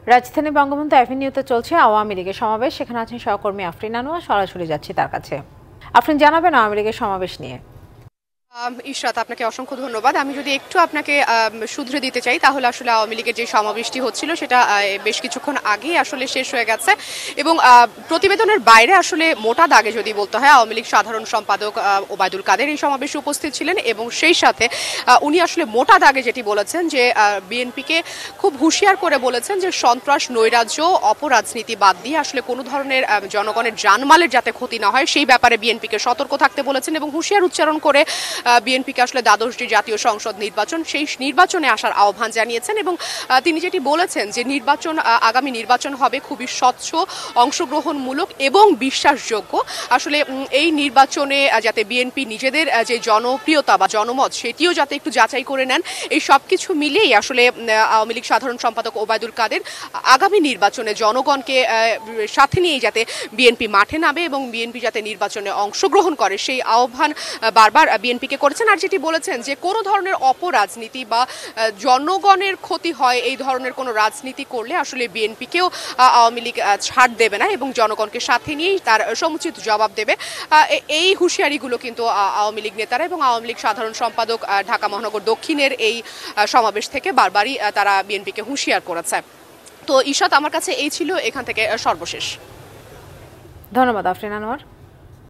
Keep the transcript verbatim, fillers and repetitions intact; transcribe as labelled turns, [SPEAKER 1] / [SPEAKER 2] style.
[SPEAKER 1] রাজধানী বঙ্গবন্ধু অ্যাভিনিউতে চলছে আওয়ামী লীগের সমাবেশ। সেখানে আছেন সহকর্মী আফরিন আনোয়ার। সরাসরি যাচ্ছি তার কাছে। আফরিন, জানাবেন আওয়ামী লীগের সমাবেশ নিয়ে।
[SPEAKER 2] ইশরাত, আপনাকে অসংখ্য ধন্যবাদ। আমি যদি একটু আপনাকে শুধরে দিতে চাই তাহলে আসলে আওয়ামী লীগের যে সমাবেশটি হচ্ছিল সেটা বেশ কিছুক্ষণ আগেই আসলে শেষ হয়ে গেছে এবং প্রতিবেদনের বাইরে আসলে মোটা দাগে যদি বলতে হয়, আওয়ামী লীগ সাধারণ সম্পাদক ওবায়দুল কাদের এই সমাবেশে উপস্থিত ছিলেন এবং সেই সাথে উনি আসলে মোটা দাগে যেটি বলেছেন যে বিএনপিকে খুব হুঁশিয়ার করে বলেছেন যে সন্ত্রাস, নৈরাজ্য, অপরাজনীতি বাদ দিয়ে আসলে কোনো ধরনের জনগণের জানমালের যাতে ক্ষতি না হয় সেই ব্যাপারে বিএনপিকে সতর্ক থাকতে বলেছেন এবং হুঁশিয়ার উচ্চারণ করে বিএনপিকে আসলে দ্বাদশটি জাতীয় সংসদ নির্বাচন সেই নির্বাচনে আসার আহ্বান জানিয়েছেন এবং তিনি যেটি বলেছেন যে নির্বাচন আগামী নির্বাচন হবে খুবই স্বচ্ছ, অংশগ্রহণমূলক এবং বিশ্বাসযোগ্য। আসলে এই নির্বাচনে যাতে বিএনপি নিজেদের যে জনপ্রিয়তা বা জনমত সেটিও যাতে একটু যাচাই করে নেন, এই সব কিছু মিলিয়েই আসলে আওয়ামী লীগ সাধারণ সম্পাদক ওবায়দুল কাদের আগামী নির্বাচনে জনগণকে সাথে নিয়েই যাতে বিএনপি মাঠে নামে এবং বিএনপি যাতে নির্বাচনে অংশগ্রহণ করে সেই আহ্বান বারবার বিএনপিকে করেছেন। আর যেটি বলেছেন যে কোনো ধরনের অপরাজনীতি বা জনগণের ক্ষতি হয় এই ধরনের কোনো রাজনীতি করলে আসলে বিএনপিকেও আওয়ামী লীগ ছাড় দেবে না এবং জনগণকে সাথে নিয়েই তার সমুচিত জবাব দেবে। এই হুঁশিয়ারিগুলো কিন্তু আওয়ামী লীগ নেতারা এবং আওয়ামী লীগ সাধারণ সম্পাদক ঢাকা মহানগর দক্ষিণের এই সমাবেশ থেকে বারবারই তারা বিএনপিকে হুঁশিয়ার করেছে। তো ঈশাত, আমার কাছে এই ছিল এখান থেকে সর্বশেষ।
[SPEAKER 1] ধন্যবাদ আফরিন আনোয়ার।